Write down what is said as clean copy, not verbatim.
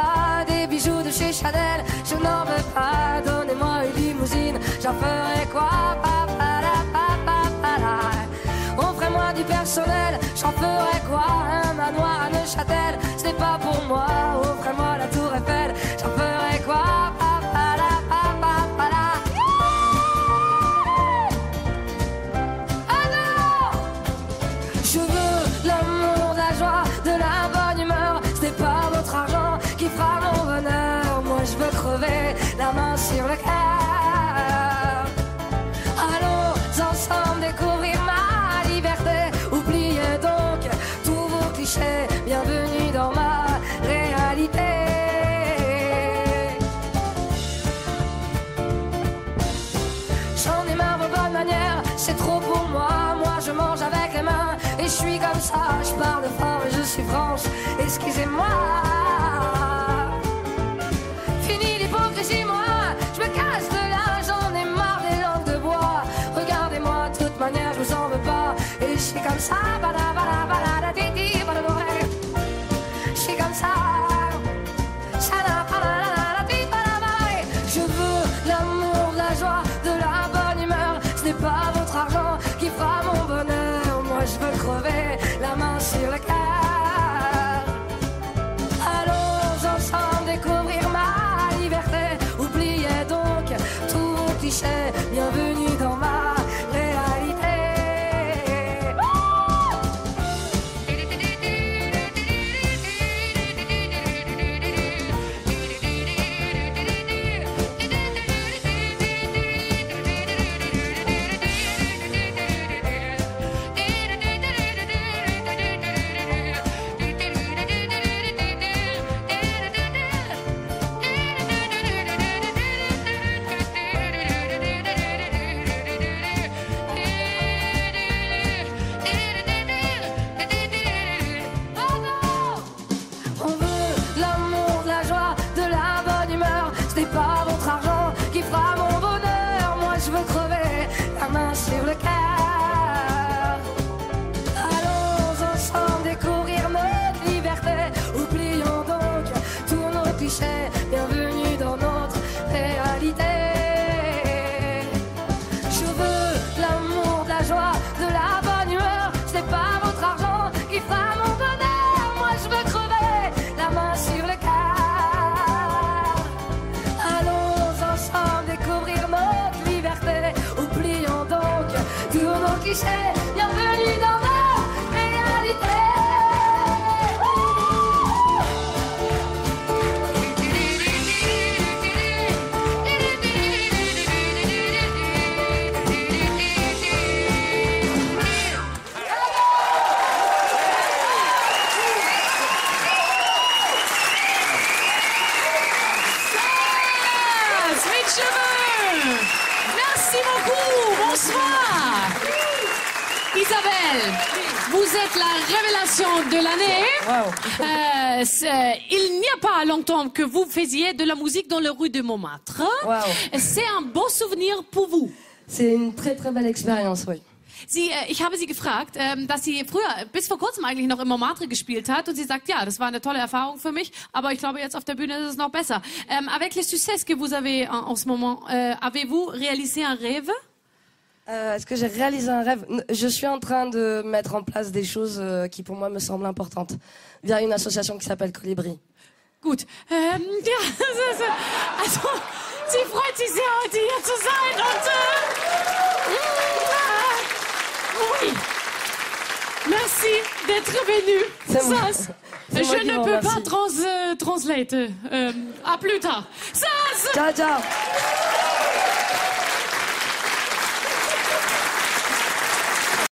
pas des bijoux de chez Chanel, je n'en veux pas. Donnez-moi une limousine, j'en ferai quoi? Offrez-moi du personnel, j'en ferai quoi? Un manoir à Neuchâtel, ce n'est pas pour moi. Offrez-moi la tour Eiffel, j'en ferai quoi? Alors, je veux l'amour, la joie, de la bonne humeur. Ce n'est pas votre argent qui fera mon bonheur. Moi je veux crever la main sur le cœur. Allons ensemble découvrir ma liberté. Oubliez donc tous vos clichés. Bienvenue dans ma réalité. J'en ai marre vos bonnes manières, c'est trop pour moi. Moi je mange avec les mains et je suis comme ça. Je parle fort et je suis franche, excusez-moi. Fini l'hypocrisie, moi je me casse de là. J'en ai marre des langues de bois. Regardez-moi, de toute manière je vous en veux pas. Et je suis comme ça, je suis comme ça. Je veux l'amour, la joie, de la bonne humeur. Ce n'est pas votre argent qui fera mon bonheur. Moi je veux crever la main sur le cœur. Allons ensemble découvrir ma liberté. Oubliez donc tous vos clichés. Bienvenue dans ma réalité. Sur le cœur, allons ensemble découvrir notre liberté. Oublions donc tous nos clichés. Bienvenue dans notre réalité. Je veux l'amour, de la joie, de la bonne humeur. Ce n'est pas votre argent qui fera mon bonheur. Moi je veux crever la main sur le cœur. Allons ensemble découvrir notre liberté. Oublions donc tous nos clichés, bienvenue dans ma réalité. Sweet cheveux. Merci beaucoup, bonsoir. Isabelle, vous êtes la révélation de l'année. Wow. Il n'y a pas longtemps que vous faisiez de la musique dans les rues de Montmartre. Wow. C'est un beau souvenir pour vous. C'est une très très belle expérience, oui. Ich habe sie gefragt, dass sie früher, bis vor kurzem eigentlich noch in Montmartre gespielt hat. Und sie sagt, ja, das war eine tolle Erfahrung für mich. Aber ich glaube, jetzt auf der Bühne ist es noch besser. Avec les succès que vous avez en ce moment, avez-vous réalisé un rêve? Est-ce que j'ai réalisé un rêve? Je suis en train de mettre en place des choses qui pour moi me semblent importantes via une association qui s'appelle Colibri. Gut. Ja, also, sie freut sich sehr, heute hier zu sein. Und, oui. Merci d'être venu. Je ne peux pas translate. À plus tard. Ciao, ciao.